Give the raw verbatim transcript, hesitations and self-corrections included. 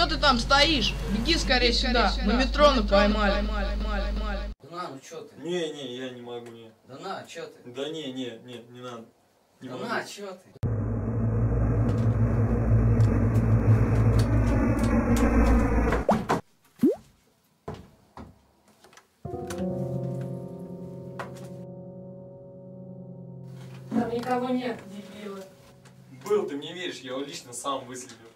Чё ты там стоишь? Беги скорее сюда. Мы Метрона поймали. Да на, ну чё ты? Не, не, я не могу, не. Да на, чё ты? Да не, не, не, не надо. Не Да могу. на, чё ты? Там никого нет, дебилы. Был, ты мне веришь, я его лично сам выследил.